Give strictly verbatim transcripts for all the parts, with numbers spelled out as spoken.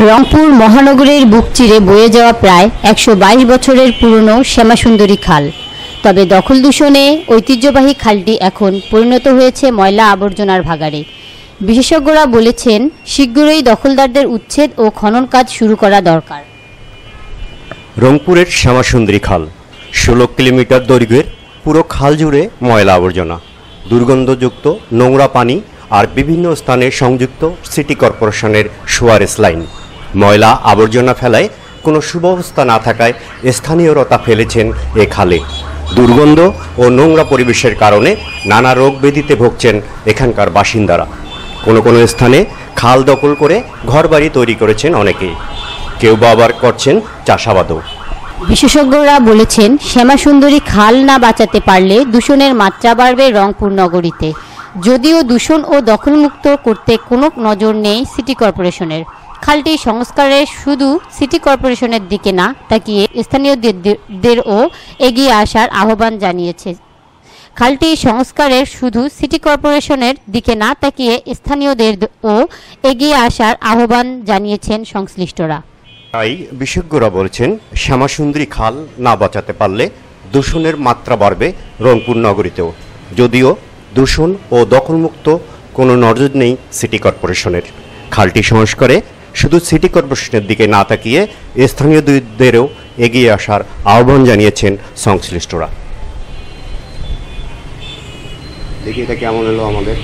রংপুর মহানগরীর বুক চিরে বয়ে যাওয়া প্রায় একশো বাইশ বছরের পুরনো শ্যামাসুন্দরী খাল। তবে দখল দূষণে ঐতিহ্যবাহী খালটি এখন পরিণত হয়েছে ময়লা আবর্জনার ভাগাড়ে। বিশেষজ্ঞরা বলেছেন, শীঘ্রই দখলদারদের উচ্ছেদ ও খনন কাজ শুরু করা দরকার। রংপুরের শ্যামাসুন্দরী খাল ষোলো কিলোমিটার দৈর্ঘ্যের। পুরো খাল জুড়ে ময়লা আবর্জনা, দুর্গন্ধযুক্ত নোংরা পানি আর বিভিন্ন স্থানে সংযুক্ত সিটি কর্পোরেশনের সুয়ারেস লাইন। ময়লা আবর্জনা ফেলায় কোনো সুব্যবস্থা না থাকায় স্থানীয়রা তা ফেলেছেন এ খালে। দুর্গন্ধ ও নোংরা পরিবেশের কারণে নানা রোগ ব্যাধিতে ভুগছেন এখানকার বাসিন্দারা। কোনো কোনো স্থানে খাল দখল করে ঘরবাড়ি তৈরি করেছেন অনেকেই, কেউ বা আবার করছেন চাষাবাদও। বিশেষজ্ঞরা বলেছেন, শ্যামাসুন্দরী খাল না বাঁচাতে পারলে দূষণের মাত্রা বাড়বে রংপুর নগরীতে। যদিও দূষণ ও দখলমুক্ত করতে কোনো নজর নেই সিটি কর্পোরেশনের। খালটি সংস্কারের শুধু সিটি কর্পোরেশনের দিকে না তাকিয়ে স্থানীয়দেরও এগিয়ে আসার আহ্বান জানিয়েছে খালটি সংস্কারের শুধু সিটি কর্পোরেশনের দিকে না তাকিয়ে স্থানীয়দেরও এগিয়ে আসার আহ্বান জানিয়েছেন সংশ্লিষ্টরা। তাই বিশেষজ্ঞরা বলছেন, শ্যামাসুন্দরী খাল না বাঁচাতে পারলে দূষণের মাত্রা বাড়বে রংপুর নগরীতেও। যদিও দূষণ ও দখলমুক্ত কোনো নজর নেই সিটি কর্পোরেশনের। খালটি সংস্কারে শুধু সিটি কর্পোরেশনের দিকে না তাকিয়ে স্থানীয়দেরও এগিয়ে আসার আহ্বান জানিয়েছেন সংশ্লিষ্টরা। দেখি এটা কেমন হলো আমাদের।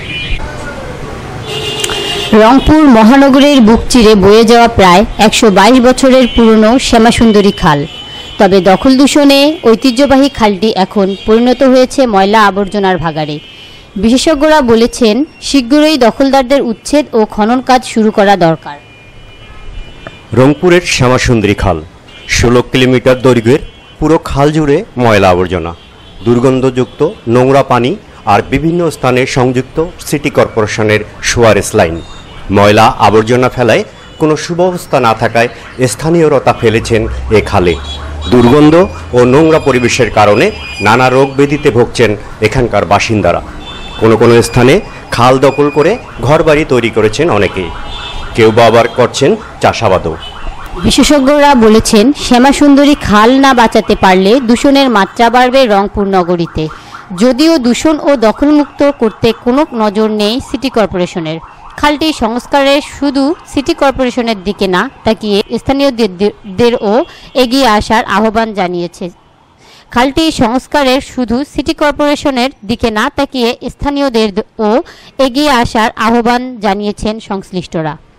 রংপুর মহানগরীর বুক চিরে বয়ে যাওয়া প্রায় একশো বাইশ বছরের পুরনো শ্যামাসুন্দরী খাল। তবে দখল দূষণে ঐতিহ্যবাহী খালটি এখন পরিণত হয়েছে ময়লা আবর্জনার ভাগাড়ে। বিশেষজ্ঞরা বলেছেন, শীঘ্রই দখলদারদের উচ্ছেদ ও খনন কাজ শুরু করা দরকার। রংপুরের শ্যামাসুন্দরী খাল ষোলো কিলোমিটার দৈর্ঘ্যের। পুরো খাল জুড়ে ময়লা আবর্জনা, দুর্গন্ধযুক্ত নোংরা পানি আর বিভিন্ন স্থানে সংযুক্ত সিটি কর্পোরেশনের সুয়ারেস লাইন। ময়লা আবর্জনা ফেলায় কোনো সুব্যবস্থা না থাকায় স্থানীয়রা তা ফেলেছেন এ খালে। দুর্গন্ধ ও নোংরা পরিবেশের কারণে নানা রোগ ব্যাধিতে ভুগছেন এখানকার বাসিন্দারা। কোনো কোনো স্থানে খাল দখল করে ঘরবাড়ি তৈরি করেছেন অনেকেই, কেউ বা আবার করছেন চাষাবাদও। বিশেষজ্ঞরা বলেছেন, শ্যামাসুন্দরী খাল না বাঁচাতে পারলে দূষণের মাত্রা বাড়বে রংপুর নগরীতে। যদিও দূষণ ও দখলমুক্ত করতে কোনো নজর নেই সিটি কর্পোরেশনের। খালটি সংস্কারের শুধু সিটি কর্পোরেশনের দিকে না তাকিয়ে স্থানীয়দেরও এগিয়ে আসার আহ্বান জানিয়েছে খালটি সংস্কারের শুধু সিটি কর্পোরেশনের দিকে না তাকিয়ে স্থানীয়দেরও এগিয়ে আসার আহ্বান জানিয়েছেন সংশ্লিষ্টরা।